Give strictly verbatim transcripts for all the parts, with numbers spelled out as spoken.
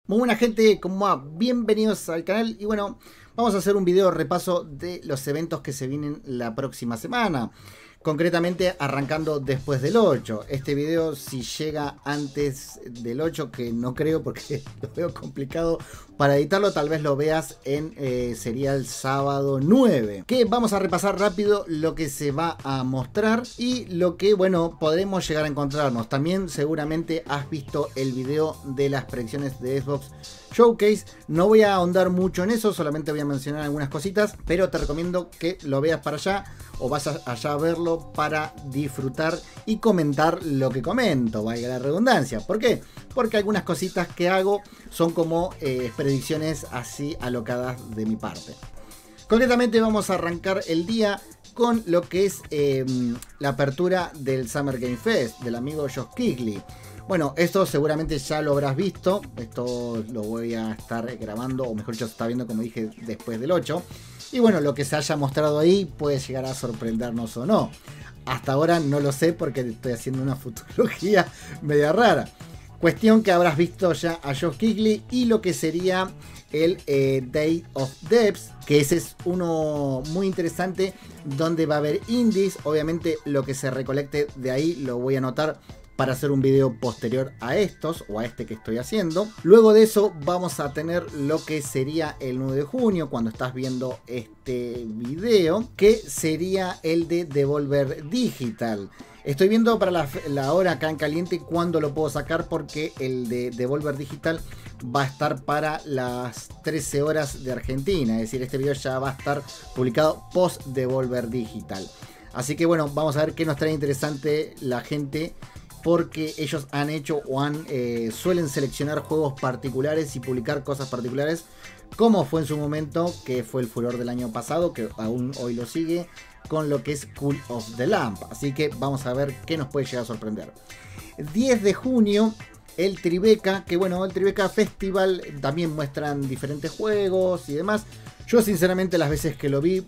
Muy buena gente, ¿cómo va? Bienvenidos al canal y bueno, vamos a hacer un video repaso de los eventos que se vienen la próxima semana. Concretamente arrancando después del ocho. Este video si llega antes del ocho, que no creo porque lo veo complicado para editarlo, tal vez lo veas en, eh, sería el sábado nueve. Que vamos a repasar rápido lo que se va a mostrar y lo que, bueno, podremos llegar a encontrarnos. También seguramente has visto el video de las predicciones de Xbox Showcase. No voy a ahondar mucho en eso, solamente voy a mencionar algunas cositas, pero te recomiendo que lo veas para allá o vas allá a verlo para disfrutar y comentar lo que comento, valga la redundancia. ¿Por qué? Porque algunas cositas que hago son como eh, predicciones así alocadas de mi parte. Concretamente vamos a arrancar el día con lo que es eh, la apertura del Summer Game Fest del amigo Geoff Keighley. Bueno, esto seguramente ya lo habrás visto. Esto lo voy a estar grabando, o mejor dicho, se está viendo, como dije, después del ocho. Y bueno, lo que se haya mostrado ahí puede llegar a sorprendernos o no. Hasta ahora no lo sé porque estoy haciendo una futurología media rara. Cuestión que habrás visto ya a Geoff Keighley y lo que sería el eh, Day of Devs, que ese es uno muy interesante donde va a haber indies. Obviamente lo que se recolecte de ahí lo voy a anotar para hacer un video posterior a estos o a este que estoy haciendo. Luego de eso vamos a tener lo que sería el nueve de junio, cuando estás viendo este video, que sería el de Devolver Digital. Estoy viendo para la, la hora acá en caliente cuándo lo puedo sacar, porque el de Devolver Digital va a estar para las trece horas de Argentina. Es decir, este video ya va a estar publicado post Devolver Digital. Así que bueno, vamos a ver qué nos trae interesante la gente, porque ellos han hecho o han eh, suelen seleccionar juegos particulares y publicar cosas particulares, como fue en su momento, que fue el furor del año pasado, que aún hoy lo sigue, con lo que es Cult of the Lamb. Así que vamos a ver qué nos puede llegar a sorprender. diez de junio, el Tribeca, que bueno, el Tribeca Festival también muestran diferentes juegos y demás. Yo sinceramente las veces que lo vi,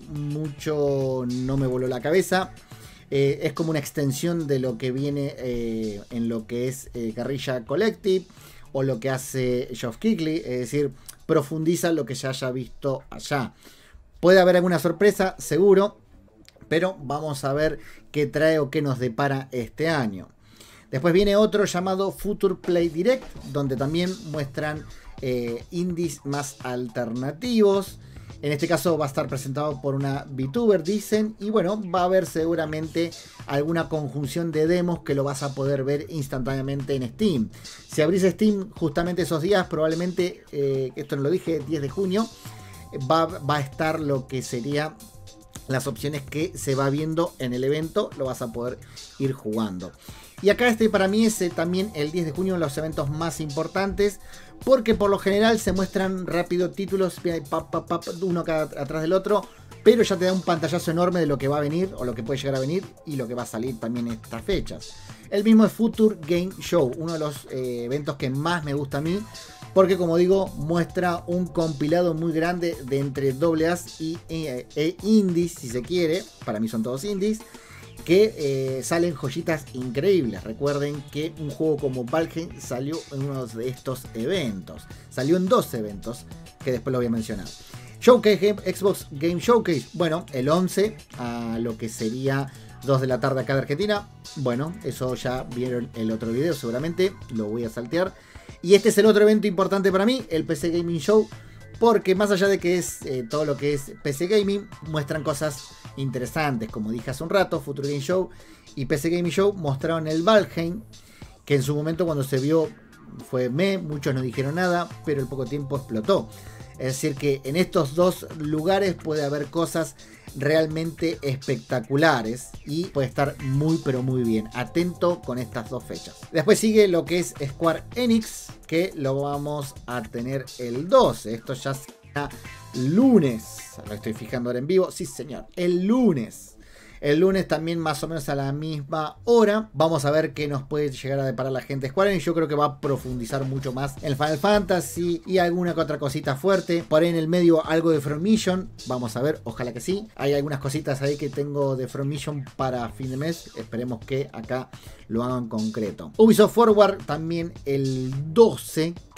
mucho no me voló la cabeza. Eh, es como una extensión de lo que viene eh, en lo que es eh, Guerrilla Collective o lo que hace Geoff Keighley, es decir, profundiza lo que ya haya visto allá. Puede haber alguna sorpresa, seguro, pero vamos a ver qué trae o qué nos depara este año. Después viene otro llamado Future Play Direct, donde también muestran eh, indies más alternativos. En este caso va a estar presentado por una VTuber, dicen. Y bueno, va a haber seguramente alguna conjunción de demos que lo vas a poder ver instantáneamente en Steam. Si abrís Steam justamente esos días, probablemente, eh, esto no lo dije, diez de junio, va, va a estar lo que sería las opciones que se va viendo en el evento. Lo vas a poder ir jugando. Y acá este para mí es eh, también el diez de junio los eventos más importantes, porque por lo general se muestran rápido títulos, pap, pap, pap, uno cada atrás del otro, pero ya te da un pantallazo enorme de lo que va a venir o lo que puede llegar a venir y lo que va a salir también en estas fechas. El mismo es Future Game Show, uno de los eh, eventos que más me gusta a mí, porque como digo, muestra un compilado muy grande de entre doble A y e, e indies, si se quiere. Para mí son todos indies, que eh, salen joyitas increíbles. Recuerden que un juego como Valheim salió en uno de estos eventos. Salió en dos eventos, que después lo voy a mencionar. Showcase, Xbox Game Showcase. Bueno, el once a lo que sería dos de la tarde acá de Argentina. Bueno, eso ya vieron el otro video seguramente. Lo voy a saltear. Y este es el otro evento importante para mí, el P C Gaming Show. Porque más allá de que es eh, todo lo que es P C Gaming, muestran cosas interesantes. Como dije hace un rato, Future Game Show y P C Gaming Show mostraron el Valheim, que en su momento cuando se vio fue meh, muchos no dijeron nada, pero al poco tiempo explotó. Es decir que en estos dos lugares puede haber cosas realmente espectaculares y puede estar muy pero muy bien. Atento con estas dos fechas. Después sigue lo que es Square Enix, que lo vamos a tener el doce. Esto ya será lunes. Lo estoy fijando ahora en vivo. Sí, señor. El lunes. El lunes también más o menos a la misma hora. Vamos a ver qué nos puede llegar a deparar la gente de Square Enix. Yo creo que va a profundizar mucho más en Final Fantasy y alguna que otra cosita fuerte. Por ahí en el medio algo de From Mission. Vamos a ver, ojalá que sí. Hay algunas cositas ahí que tengo de From Mission para fin de mes. Esperemos que acá lo hagan concreto. Ubisoft Forward también el doce,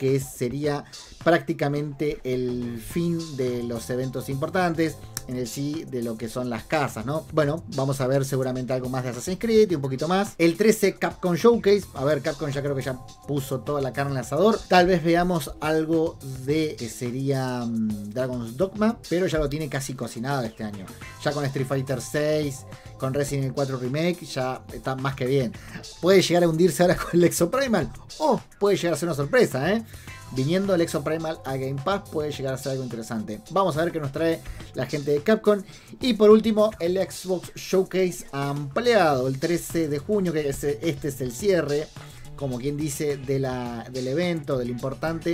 que sería prácticamente el fin de los eventos importantes, en el sí de lo que son las casas, ¿no? Bueno, vamos a ver seguramente algo más de Assassin's Creed y un poquito más. El trece Capcom Showcase, a ver, Capcom ya creo que ya puso toda la carne al asador. Tal vez veamos algo de que sería um, Dragon's Dogma, pero ya lo tiene casi cocinado este año. Ya con Street Fighter seis, con Resident Evil cuatro Remake, ya está más que bien. Puede llegar a hundirse ahora con el Exoprimal, o puede llegar a ser una sorpresa, ¿eh? Viniendo el Exoprimal a Game Pass puede llegar a ser algo interesante. Vamos a ver qué nos trae la gente de Capcom. Y por último, el Xbox Showcase ampliado el trece de junio, que es, este es el cierre, como quien dice, de la, del evento, del importante,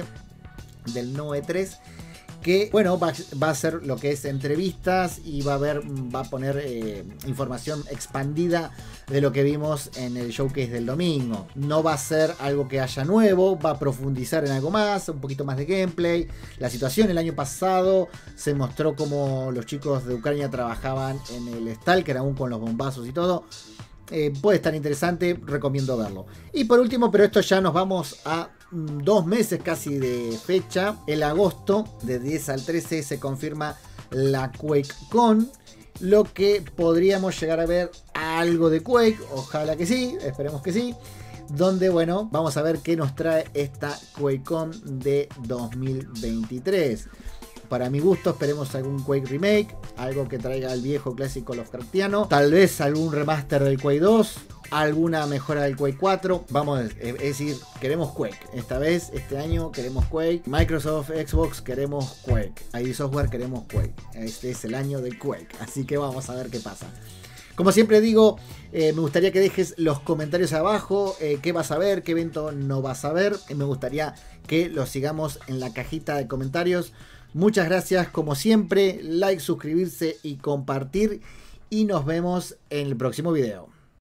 del No E tres. Que bueno, va, va a ser lo que es entrevistas y va a haber, va a poner eh, información expandida de lo que vimos en el showcase del domingo. No va a ser algo que haya nuevo, va a profundizar en algo más, un poquito más de gameplay. La situación el año pasado se mostró como los chicos de Ucrania trabajaban en el Stalker, aún con los bombazos y todo. Eh, puede estar interesante, recomiendo verlo. Y por último, pero esto ya nos vamos a dos meses casi de fecha. El agosto, de diez al trece, se confirma la QuakeCon, lo que podríamos llegar a ver algo de Quake. Ojalá que sí, esperemos que sí. Donde, bueno, vamos a ver qué nos trae esta QuakeCon de dos mil veintitrés. Para mi gusto, esperemos algún Quake Remake, algo que traiga el viejo clásico Lovecraftiano, tal vez algún remaster del Quake dos, alguna mejora del Quake cuatro. Vamos, es decir, queremos Quake. Esta vez, este año, queremos Quake. Microsoft, Xbox, queremos Quake. I D Software, queremos Quake. Este es el año de Quake, así que vamos a ver qué pasa. Como siempre digo, eh, me gustaría que dejes los comentarios abajo, eh, qué vas a ver, qué evento no vas a ver. Eh, me gustaría que lo sigamos en la cajita de comentarios. Muchas gracias, como siempre, like, suscribirse y compartir. Y nos vemos en el próximo video.